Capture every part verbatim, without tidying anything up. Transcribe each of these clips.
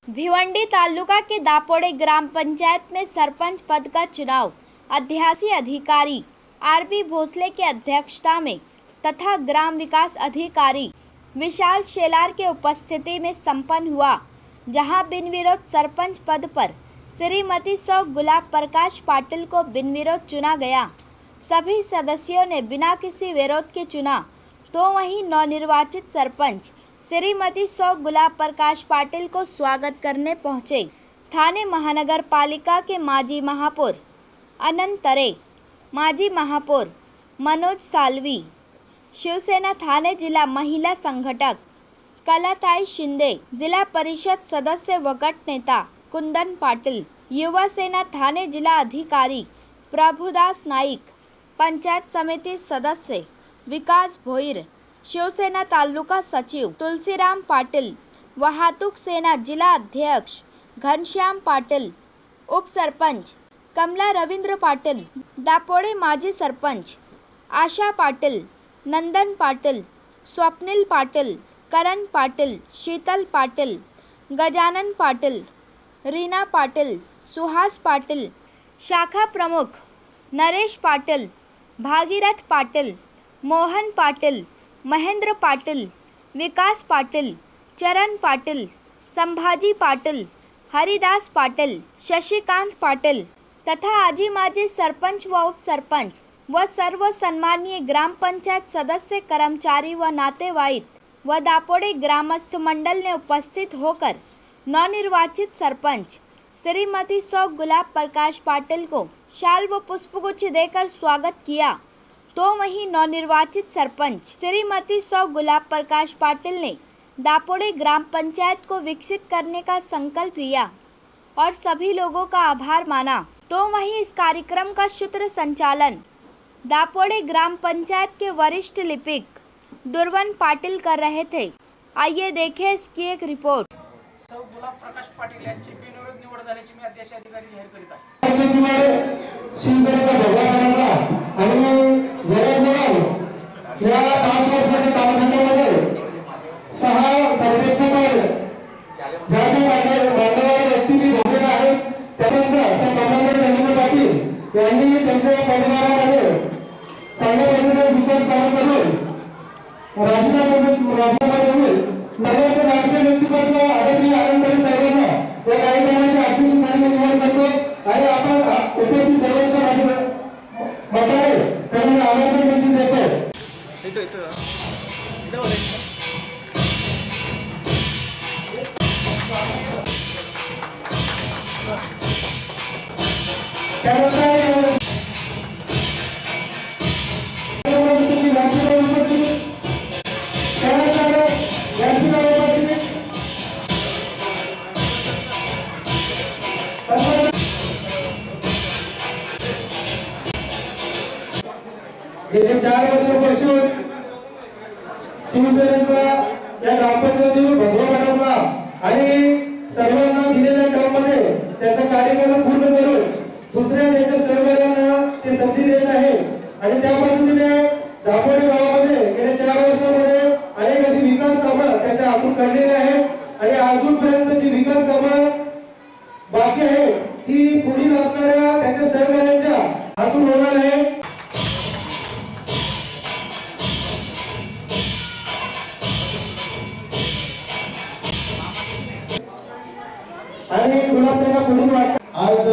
भिवंडी तालुका के दापोड़े ग्राम पंचायत में सरपंच पद का चुनाव अध्यासी अधिकारी आर बी भोसले की अध्यक्षता में तथा ग्राम विकास अधिकारी विशाल शेलार के उपस्थिति में संपन्न हुआ, जहां बिन विरोध सरपंच पद पर श्रीमती सौ गुलाब प्रकाश पाटिल को बिन विरोध चुना गया। सभी सदस्यों ने बिना किसी विरोध के चुना, तो वहीं नवनिर्वाचित सरपंच श्रीमती सौ गुलाब प्रकाश पाटिल को स्वागत करने पहुंचे। थाने महानगर पालिका के माजी महापौर अनंत तरे, माजी महापौर मनोज सालवी, शिवसेना थाने जिला महिला संगठक कलाताई शिंदे, जिला परिषद सदस्य व गट नेता कुंदन पाटिल, युवा सेना थाने जिला अधिकारी प्रभुदास नाईक, पंचायत समिति सदस्य विकास भोईर, शिवसेना तालुका सचिव तुलसीराम पाटिल, वाहतूक सेना जिला अध्यक्ष घनश्याम पाटिल, उप सरपंच कमला रविंद्र पाटिल, दापोड़े माजी सरपंच आशा पाटिल, नंदन पाटिल, स्वप्निल पाटिल, करण पाटिल, शीतल पाटिल, गजानन पाटिल, रीना पाटिल, सुहास पाटिल, शाखा प्रमुख नरेश पाटिल, भागीरथ पाटिल, मोहन पाटिल, महेंद्र पाटिल, विकास पाटिल, चरण पाटिल, संभाजी पाटिल, हरिदास पाटिल, शशिकांत पाटिल तथा आजी माजी सरपंच व उप सरपंच व सर्व सम्मानीय ग्राम पंचायत सदस्य, कर्मचारी व नातेवाईक व दापोड़े ग्रामस्थ मंडल ने उपस्थित होकर नवनिर्वाचित सरपंच श्रीमती सौ गुलाब प्रकाश पाटिल को शाल व पुष्पगुच्छ देकर स्वागत किया। तो वहीं नवनिर्वाचित सरपंच श्रीमती सौ गुलाब प्रकाश पाटिल ने दापोड़े ग्राम पंचायत को विकसित करने का संकल्प लिया और सभी लोगों का आभार माना। तो वहीं इस कार्यक्रम का सूत्र संचालन दापोड़े ग्राम पंचायत के वरिष्ठ लिपिक दुर्वन पाटिल कर रहे थे। आइए देखें इसकी एक रिपोर्ट। सौ गुलाब प्रकाश पाटिल यांची बिनविरोध निवड झाल्याची मी अध्यक्ष अधिकारी जाहीर करीत आहे। शिवसेनेचा भगवा करायला आणि जवळजवळ या पाच वर्षाच्या कालखंडामध्ये सहा सरपंच पद ज्या ज्या मान्यवर व्यक्तींनी भोगलेला आहे त्यांचा कमलाताई रवींद्र पाटील यांनी त्यांच्या पदभारामध्ये चांगल्या पद्धतीने विकास काम करून राजीनामा राजीनामा देऊन नव्याच्या राजकीय व्यक्तिमत्व आदरणीय आनंद तरे साहेबांना या कार्यक्रमाच्या अध्यक्षस्थानी निवड करतो आणि आपण उपस्थित सर्वांच्या मताने त्यांना आमंत्रण देखील देतो। इथं इथं इथं बोलायचं त्यानंतर गेल्या चार वर्षापासून शिवसेनेचा या ग्रामपंचायतीवर भगवा बनवला आणि सर्वांना दिलेल्या कामामध्ये त्याचा कार्यक्रम पूर्ण करून दुसऱ्या त्याच्या सहकार्यांना ते संधी देत आहे आणि त्या पद्धतीने दापोडे गावामध्ये गेल्या चार वर्षामध्ये अनेक अशी विकास कामं त्याच्या हातून काढलेली आहेत आणि अजूनपर्यंत जी विकास कामं बाकी आहे ती पुढील असणाऱ्या त्याच्या सहकार्यांच्या हातून होणार आहे। आणि गुलाब त्यांना पुढील वाट आज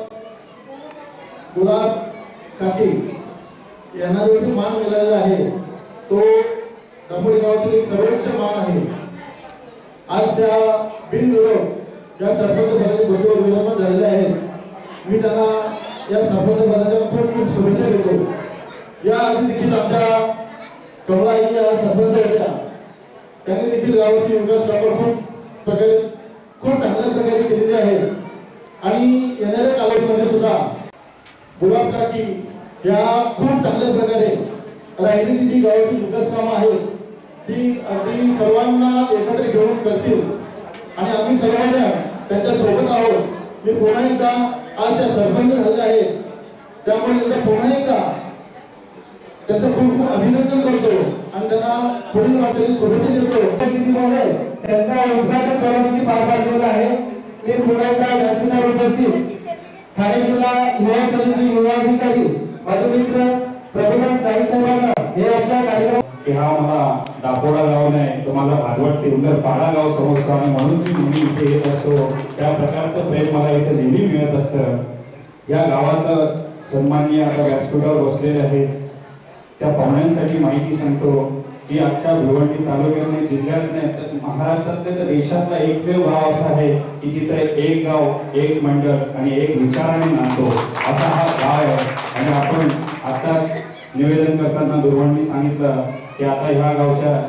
गुलाब काकी यांना जो मान मिळालेला आहे तो दापोडे गावातील एक सर्वोच्च मान आहे। आज त्या बिनविरोध या सरपंच पदाचे घोषणा विरोध झालेले आहे। मी त्यांना या सरपंच पदाच्या खूप खूप शुभेच्छा देतो। या आधी देखील आमच्या कमलाई या सरपंच होत्या, त्यांनी देखील गावाची विकास कामं खूप प्रकारे खूप चांगल्या प्रकारे केलेली आहे आणि येणाऱ्या कालावधीमध्ये सुद्धा गुलाब काकी या खूप चांगल्या प्रकारे राहिलेली जी गावाची विकास कामं आहेत ती अगदी सर्वांना एकत्र घेऊन करतील आणि आम्ही सर्वजण त्यांच्या सोबत आहोत। मी पुन्हा एकदा आज त्या सरपंच झाले आहेत त्यामुळे एकदा पुन्हा एकदा त्याचं खूप खूप अभिनंदन करतो आणि त्यांना पुढील वाटचाली शुभेच्छा देतो। त्यांचा उद्घाटन सोहळा पार पाडलेला आहे। ते पुन्हा एकदा व्यासपीठावर उपस्थित ठाणे जिल्हा युवा सेनेचे युवा अधिकारी माझे मित्र प्रभुदास नाईक साहेबांना हे आमच्या कार्यक्रम की हा मला दापोडा गाव नाही तो मला भागवत टेंबर पाडा गाव समजतो आणि म्हणून मी नेहमी इथे येत असतो. त्या प्रकारचं प्रेम मला इथे नेहमी मिळत असतं. या गावाचं सन्माननीय आता व्यासपीठावर बसलेले आहेत त्या पाहुण्यांसाठी माहिती सांगतो की अख्ख्या भिवंडी तालुक्यातले जिल्ह्यातले महाराष्ट्रातले तर देशातला एकमेव गाव असा आहे की जिथे एक गाव एक मंडळ आणि एक विचाराने नांदतो असा हा गाव आहे. आणि आपण आताच निवेदन करताना दुर्वंडी सांगितलं की आता ह्या गावच्या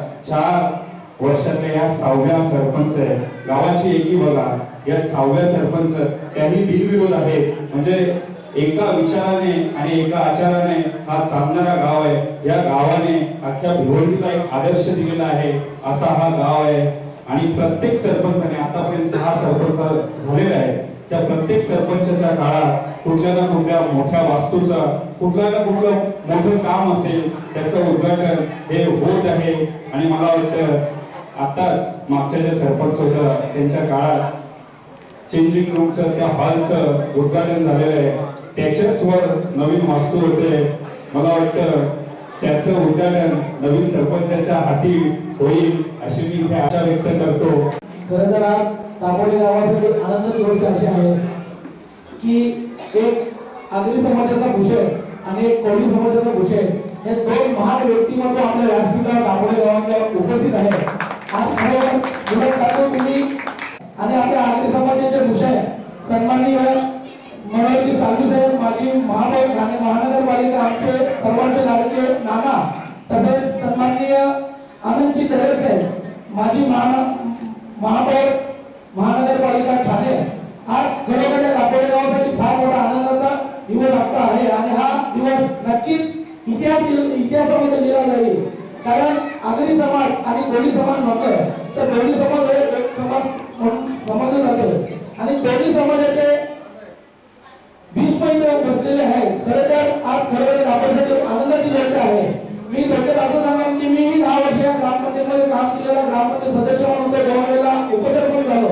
चार वर्षातल्या या सहाव्या सरपंच आहे. गावाची एकी बघा या सहाव्या सरपंच त्याही बिनविरोध आहे. म्हणजे एका विचाराने आणि एका आचाराने हा चालणारा गाव आहे. या गावाने अख्ख्या भिवंडीला एक आदर्श दिलेला आहे असा हा गाव आहे. आणि प्रत्येक सरपंचाने आतापर्यंत सहा सरपंच झालेले आहेत. त्या प्रत्येक सरपंचाच्या काळात कुठल्या ना कुठल्या मोठ्या वास्तूचं कुठलं ना कुठलं मोठं काम असेल त्याचं उद्घाटन हे होत आहे. आणि मला वाटतं आताच मागच्या जे सरपंच होतं त्यांच्या काळात चेंजिंग रूमचं त्या हॉलचं उद्घाटन झालेलं आहे. त्याच्याच वर नवीन वास्तू होते. मला वाटतं त्याचं उद्घाटन नवीन सरपंचाच्या हाती होईल अशी मी इथे आशा व्यक्त करतो. खरं तर आज दापोडे गावासाठी आनंदाची गोष्ट अशी आहे की एक आगरी समाजाचा भूषण आणि एक कोळी समाजाचा भूषण हे दोन महान व्यक्तिमत्व आपल्या व्यासपीठावर दापोडे गावाला उपस्थित आहेत. आज खरोखर आणि आपल्या आगरी समाजाचे भूषण सन्माननीय मनोहरजी सालवी साहेब माजी महापौर ठाणे महानगरपालिका आमचे सर्वांचे लाडके नाना तसेच सन्माननीय आनंदजी दरे साहेब माजी महापौर महानगरपालिका ठाणे. आज खरोखर या दापोडे गावासाठी फार मोठा आनंदाचा दिवस आजचा आहे आणि हा दिवस नक्कीच इतिहास इतिहासामध्ये लिहिला जाईल. कारण आगरी समाज आणि कोळी समाज म्हटलं तर दोन्ही समाज हे एक समाज समजले जाते आणि दोन्ही समाजाचे वीस महिने बसलेले आहेत. खरं तर आज खरोखर दापोडेसाठी आनंदाची गोष्ट आहे. मी थोडक्यात असं सांगेन की मी दहा वर्ष ग्रामपंचायतीमध्ये काम केलेला ग्रामपंचायत सदस्य म्हणून दोन वेळेला उपसरपंच झालो.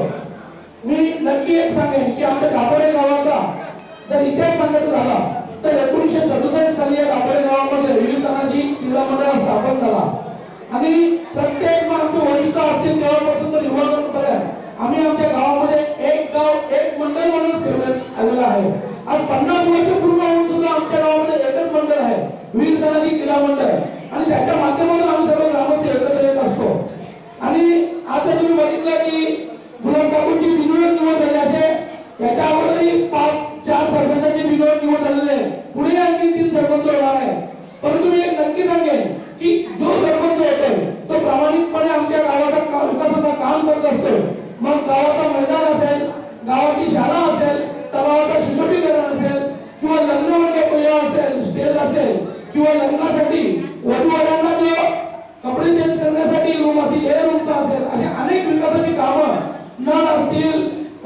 मी नक्की एक सांगेन की आमच्या दापोडे गावाचा जर इतिहास सांगायचा झाला तर एकोणीसशे सदुसष्ट साली या दापोडे गावामध्ये विविधतानाजी क्रीडा मंडळ स्थापन झाला आणि प्रत्येक आमचे वरिष्ठ असतील तेव्हापासून तर युवकांपर्यंत आम्ही आमच्या गावामध्ये एक गाव एक मंडळ म्हणून ठेवण्यात आलेलं आहे. आज पन्नास वर्ष पूर्ण होऊन सुद्धा आमच्या गावामध्ये एकच मंडळ आहे विविधतानाजी क्रीडा मंडळ आणि त्याच्या माध्यमातून आम्ही सर्व ग्रामस्थ एकत्र येत असतो. आणि आता तुम्ही बघितलं की गुलाब काकूंची बिनविरोध निवड झाली असे याच्या अगोदरही पाच चार सरपंचांची बिनविरोध निवड झालेली आहे. पुढे आणखी तीन सरपंच होणार आहे. परंतु मी एक नक्की सांगेन की जो सरपंच होतोय तो प्रामाणिकपणे आमच्या गावाचा विकासाचं काम करत असतो. मग गावाचा मैदान असेल गावाची शाळा असेल तलावाचा सुशोभीकरण असेल किंवा लग्न मंडप असेल स्टेज असेल किंवा लग्नासाठी वधूवरांना जो कपडे चेंज करण्यासाठी रूम असेल हे रूमचा असेल अशा अनेक विकासाची कामं नळ असतील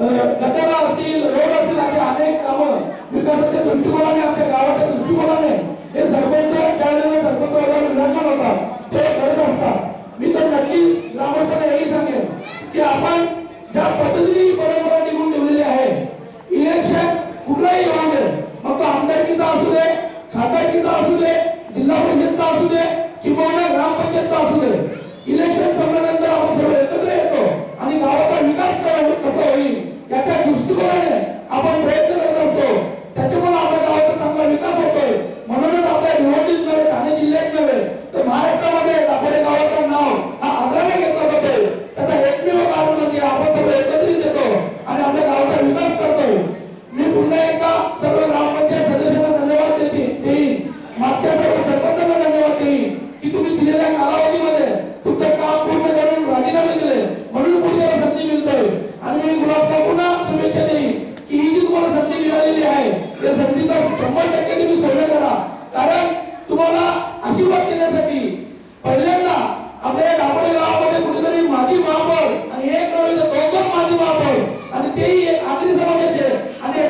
गटार असतील रोड असतील अशी अनेक कामं विकासाच्या दृष्टिकोनाने आपल्या गावाच्या दृष्टिकोनाने हे सरपंच त्यावेळेला सरपंच वर्गावर विराजमान होतात ते करत असतात. मी तर नक्की ग्रामस्थांना हेही सांगेन की आपण ज्या पद्धतीने परंपरा टिकून ठेवलेली आहे इलेक्शन कुठलाही होऊ दे मग तो आमदारकीचा असू दे खासदारकीचा असू दे जिल्हा परिषदचा असू दे किंवा ग्रामपंचायतचा असू दे इलेक्शन संपल्यानंतर आपण सर्व एकत्र येतो आणि गावाचा विकास कसा होईल याच्या दृष्टिकोनाने आपण प्रयत्न करत असतो. त्याच्यामुळे आपल्या गावाचा चांगला विकास होतोय. म्हणूनच आपल्या भिवंडीत नव्हे ठाणे जिल्ह्यात नव्हे तर महाराष्ट्रामध्ये दापोडे गावाचं नाव हा आदराने घेतला जातोय. त्याचा एकमेव कारण म्हणजे आपण सर्व एकत्रित येतो आणि आपल्या गावाचा विकास करतोय. मी पुन्हा एकदा सर्व ग्रामपंचायत सदस्यांना धन्यवाद देते देईन मागच्या सर्व सरपंचांना धन्यवाद देईन की तुम्ही दिलेल्या कालावधीमध्ये तुमचं काम पूर्ण करून राजीनामे दिले म्हणून पुढे संधी मिळतोय. आणि मी गुलाब काकूंना शुभेच्छा देईन की ही जी तुम्हाला संधी मिळालेली आहे या संधीचा शंभर टक्के तुम्ही सोय करा. कारण तुम्हाला आशीर्वाद देण्यासाठी पहिल्यांदा आपल्या दापोडे गावामध्ये कुठेतरी माजी महापौर आणि एक नव्हे तर दोन दोन माजी महापौर आणि तेही एक आगरी समाजाचे आणि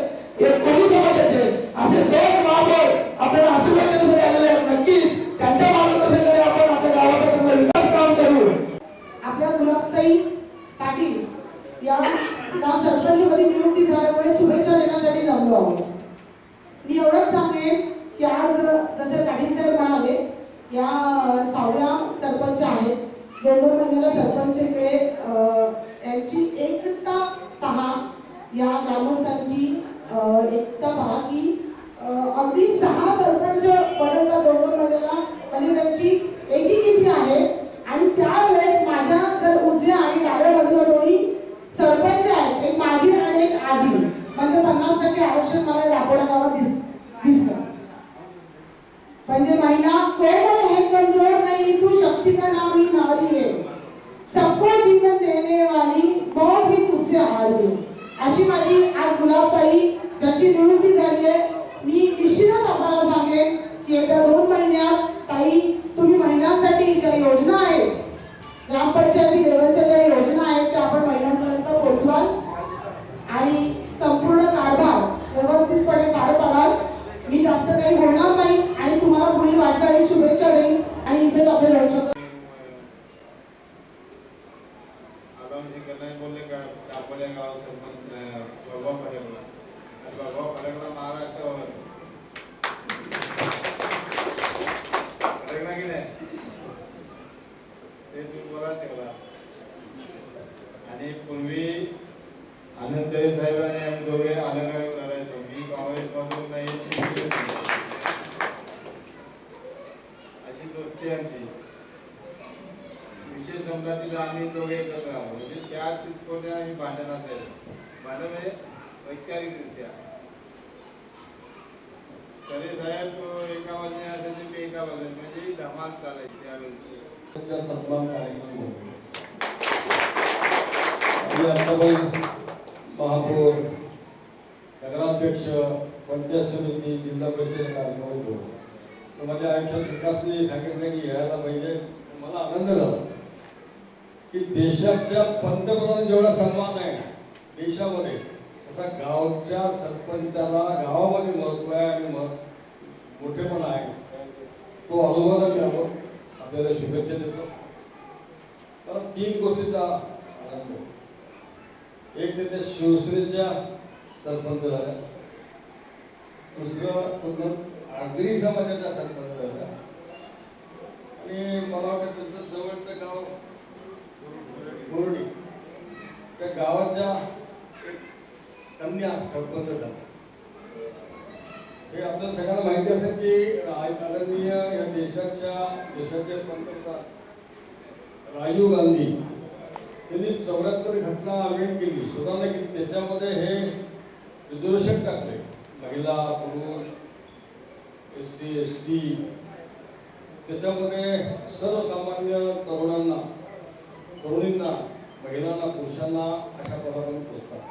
एक कोळी समाजाचे असे दोन महापौर आपल्याला आशीर्वाद देण्यासाठी आलेले आहेत. नक्कीच त्यांच्या मार्गदर्शनाखाली आपण आपल्या गावाचा चांगला विकास काम करू. आपल्या गुलाबताई पाटील या ना सरपंचपदी नियुक्ती झाल्यामुळे शुभेच्छा देण्यासाठी जमलो आहोत. मी एवढंच सांगेन की आज जसे पाटील साहेब म्हणाले या सहाव्या सरपंच आहेत, दोन दोन महिन्याला सरपंचकडे यांची एकता पहा, या ग्रामस्थांची एकता पहा की अगदी सहा सरपंच बदलतात दोन दोन महिन्याला, म्हणजे त्यांची एकी किती आहे. आणि त्यावेळेस माझ्या जर उजव्या आणि डाव्या बाजूला दोन्ही सरपंच आहेत, एक माजी आणि एक आजी, म्हणजे पन्नास टक्के आरक्षण मला दापोडा गावात दिस दिसतं. म्हणजे महिला कोमल है कमजोर नहीं तू शक्ति का नाम ही नारी है, सबको जीवन देने वाली बहुत भी तुझसे हारी है. अशी माझी आज गुलाबताई त्यांची नियुक्ती झाली आहे. मी निश्चितच आपल्याला सांगेन की येत्या दोन महिन्यात ताई तुम्ही महिलांसाठी ज्या योजना आहेत, ग्रामपंचायती लेवलच्या ज्या योजना आहेत त्या आपण महिलांपर्यंत पोहोचवाल आणि संपूर्ण कारभार व्यवस्थितपणे पार पाडाल. मी जास्त काही बोलणार नाही आणि तुम्हाला पुढील वाटचाली शुभेच्छा देईन आणि इथेच आपले लक्ष बोलले का दापोडे गाव सरपंच वैभव फडकला वैभव फडकला महाराष्ट्रावर फडकला की नाही ते तुम्ही बोला तेवढा. आणि पूर्वी आनंदरे साहेब आणि आम्ही दोघे अलगावी लढायचो. मी काँग्रेसमधून नाही अशी दोस्ती आमची. विशेष समजातील आम्ही दोघे एकत्र आहोत. म्हणजे त्या तितकोट्या आम्ही भांडण असायचं. भांडण म्हणजे वैचारिकरित्या तरी साहेब एका बाजूने असायचे ते एका बाजूने, म्हणजे धमाल चालायची त्यावेळी. सन्मान कार्यक्रम आतापर्यंत महापौर, नगराध्यक्ष, पंचायत समिती, जिल्हा परिषद कार्यक्रम होतो. तर माझ्या आयुष्यात विकासने सांगितलं की यायला पाहिजे. मला आनंद झाला की देशाच्या पंतप्रधान जेवढा सन्मान आहे देशामध्ये तसा गावच्या सरपंचाला गावामध्ये महत्व आहे आणि मोठेपणा आहे. तो अनुभवाला घ्यावं. आपल्याला शुभेच्छा देतो. तर तीन गोष्टीचा आनंद. एक तर त्या शिवसेनेच्या सरपंच झाल्या, दुसरं आगरी समाजाच्या सरपंच झाल्या आणि मला वाटतं त्यांचं जवळचं गाव बोर्डी त्या गावाच्या कन्या सरपंच झाल्या. हे आपल्याला सगळ्यांना माहिती असेल की आदरणीय या देशाच्या देशाचे पंतप्रधान राजीव गांधी यांनी चौऱ्याहत्तर घटना आवेदन केली, सुधारणा केली. त्याच्यामध्ये हे रिझर्वेशन टाकले. महिला, पुरुष, एस सी एस टी, त्याच्यामध्ये सर्वसामान्य तरुणांना, तरुणींना, महिलांना, पुरुषांना अशा पदापर्यंत पोहोचतात.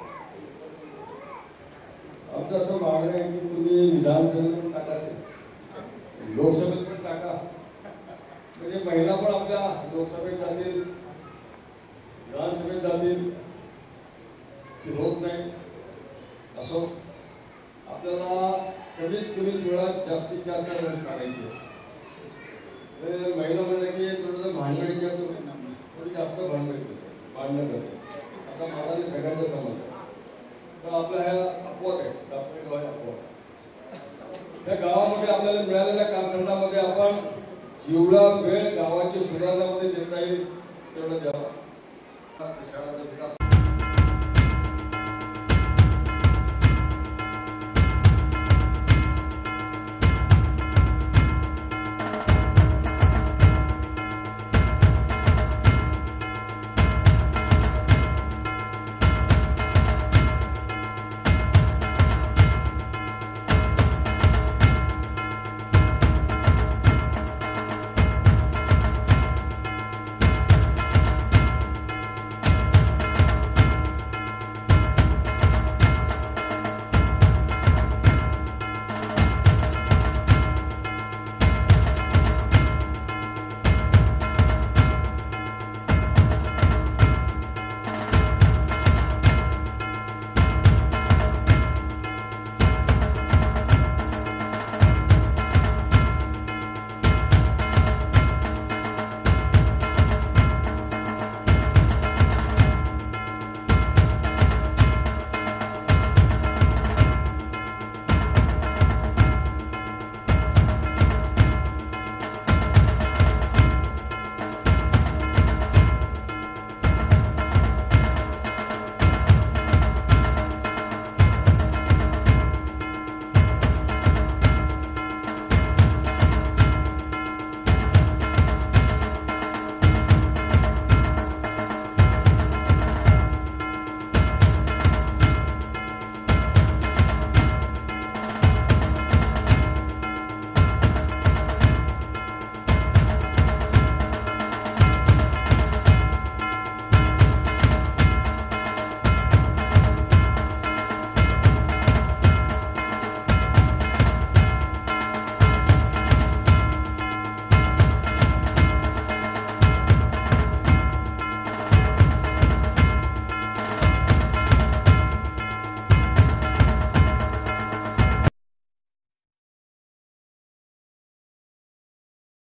आमचं असं मागणं आहे की तुम्ही विधानसभेत पण टाका, लोकसभेत पण टाका. म्हणजे महिला पण आपल्या लोकसभेत जातील, विधानसभेत जातील. ती होत नाही असो. आपल्याला कमीत कमी वेळात जास्तीत जास्त रस काढायची. महिला म्हणलं की थोडंसं भांडण किंवा थोडी जास्त भांडण भांडणं करते असा मला सगळ्यांचा समज आहे. तर आपल्या ह्या अपवाद आहे, दापोडे गाव अपवाद. त्या गावामध्ये आपल्याला मिळालेल्या कालखंडामध्ये आपण जेवढा वेळ गावाची सुधारणामध्ये देता येईल तेवढं द्यावा. शहराचा विकास